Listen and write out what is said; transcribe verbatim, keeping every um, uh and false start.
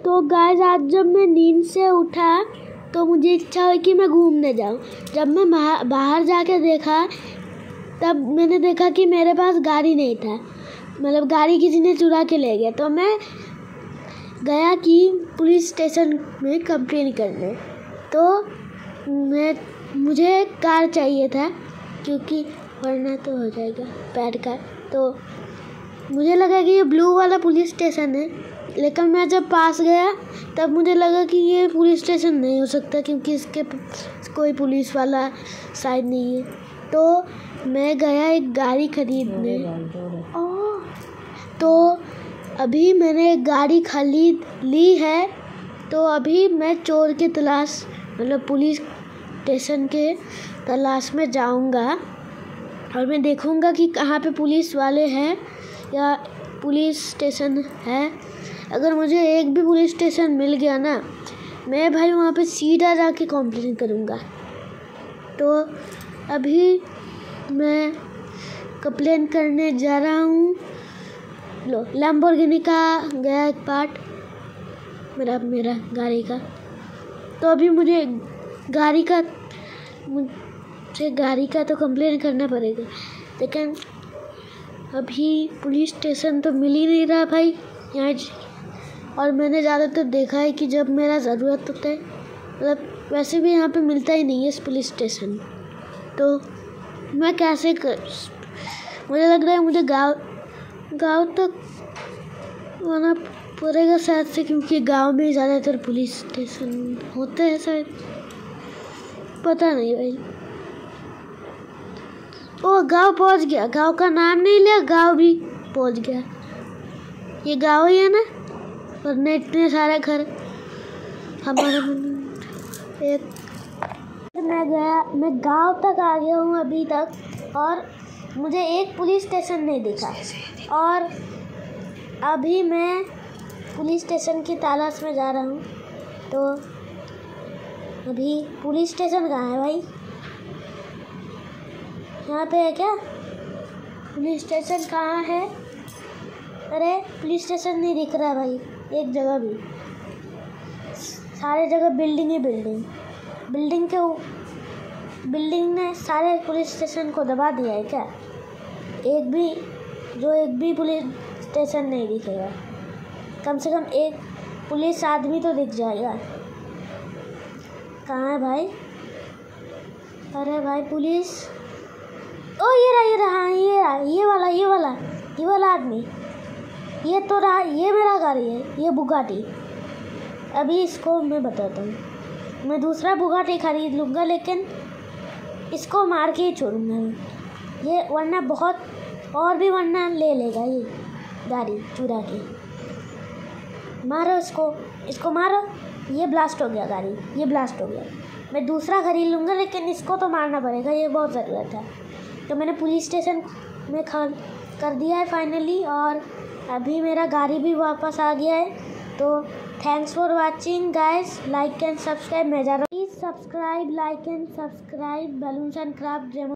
तो गाइस आज जब मैं नींद से उठा तो मुझे इच्छा हुई कि मैं घूमने जाऊं। जब मैं बाहर जाके देखा तब मैंने देखा कि मेरे पास गाड़ी नहीं था, मतलब गाड़ी किसी ने चुरा के ले गया। तो मैं गया कि पुलिस स्टेशन में कंप्लेन करने। तो मैं मुझे कार चाहिए था क्योंकि वरना तो हो जाएगा पैड कार। तो मुझे लगा कि ये ब्लू वाला पुलिस स्टेशन है, लेकिन मैं जब पास गया तब मुझे लगा कि ये पुलिस स्टेशन नहीं हो सकता क्योंकि इसके कोई पुलिस वाला साइड नहीं है। तो मैं गया एक गाड़ी खरीदने। तो अभी मैंने एक गाड़ी खरीद ली है। तो अभी मैं चोर के तलाश मतलब पुलिस स्टेशन के तलाश में जाऊंगा और मैं देखूंगा कि कहाँ पे पुलिस वाले हैं या पुलिस स्टेशन है। अगर मुझे एक भी पुलिस स्टेशन मिल गया ना, मैं भाई वहाँ पे सीधा जाके कंप्लेन करूँगा। तो अभी मैं कंप्लेन करने जा रहा हूँ। लो, लैम्बोर्गिनी का गया एक पार्ट मेरा मेरा गाड़ी का। तो अभी मुझे गाड़ी का मुझे गाड़ी का तो कंप्लेन करना पड़ेगा, लेकिन अभी पुलिस स्टेशन तो मिल ही नहीं रहा भाई यहाँ। और मैंने ज़्यादातर देखा है कि जब मेरा ज़रूरत होता है, मतलब वैसे भी यहाँ पे मिलता ही नहीं है इस पुलिस स्टेशन। तो मैं कैसे कर मुझे लग रहा है मुझे गांव गांव तक आना पड़ेगा शायद से, क्योंकि गांव में ज़्यादातर पुलिस स्टेशन होते हैं शायद, पता नहीं भाई। ओ गांव पहुंच गया, गांव का नाम नहीं लिया, गांव भी पहुंच गया। ये गांव ही है ना, वरना इतने सारे घर हमारे एक। मैं गया मैं गांव तक आ गया हूँ अभी तक और मुझे एक पुलिस स्टेशन नहीं दिखा। और अभी मैं पुलिस स्टेशन की तलाश में जा रहा हूँ। तो अभी पुलिस स्टेशन कहाँ है भाई? यहाँ पे है क्या पुलिस स्टेशन? कहाँ है? अरे पुलिस स्टेशन नहीं दिख रहा है भाई एक जगह भी। सारे जगह बिल्डिंग ही बिल्डिंग बिल्डिंग के बिल्डिंग ने सारे पुलिस स्टेशन को दबा दिया है क्या? एक भी जो एक भी पुलिस स्टेशन नहीं दिखेगा। कम से कम एक पुलिस आदमी तो दिख जाएगा। कहाँ है भाई? अरे भाई पुलिस, ओ ये रहा ये रहा ये रहा ये वाला ये वाला ये वाला आदमी, ये तो रहा, ये मेरा गाड़ी है, ये बुगाटी। अभी इसको मैं बताता हूँ, मैं दूसरा बुगाटी खरीद लूँगा, लेकिन इसको मार के ही छोड़ूंगा मैं ये, वरना बहुत और भी वरना ले लेगा ये गाड़ी चुरा के। मारो इसको इसको मारो। ये ब्लास्ट हो गया गाड़ी, ये ब्लास्ट हो गया। मैं दूसरा खरीद लूँगा, लेकिन इसको तो मारना पड़ेगा, ये बहुत ज़रूरत है। तो मैंने पुलिस स्टेशन में खा कर दिया है फाइनली, और अभी मेरा गाड़ी भी वापस आ गया है। तो thanks for watching guys, like and subscribe. मैं जा रहा हूँ, please subscribe, like and subscribe balloons and craft.